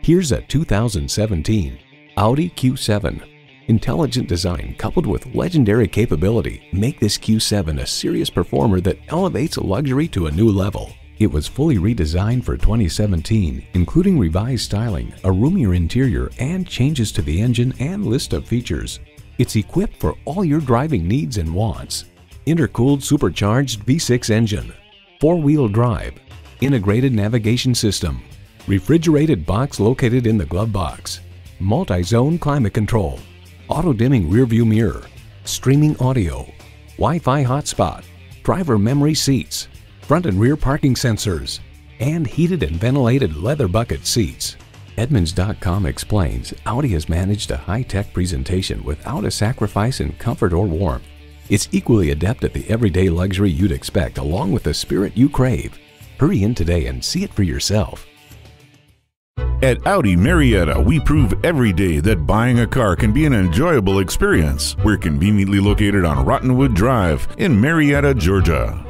Here's a 2017 Audi Q7. Intelligent design coupled with legendary capability make this Q7 a serious performer that elevates luxury to a new level. It was fully redesigned for 2017, including revised styling, a roomier interior, and changes to the engine and list of features. It's equipped for all your driving needs and wants. Intercooled supercharged V6 engine, 4-wheel drive, integrated navigation system, refrigerated box located in the glove box, multi-zone climate control, auto-dimming rearview mirror, streaming audio, Wi-Fi hotspot, driver memory seats, front and rear parking sensors, and heated and ventilated leather bucket seats. Edmunds.com explains Audi has managed a high-tech presentation without a sacrifice in comfort or warmth. It's equally adept at the everyday luxury you'd expect along with the spirit you crave. Hurry in today and see it for yourself. At Audi Marietta, we prove every day that buying a car can be an enjoyable experience. We're conveniently located on Rottenwood Drive in Marietta, Georgia.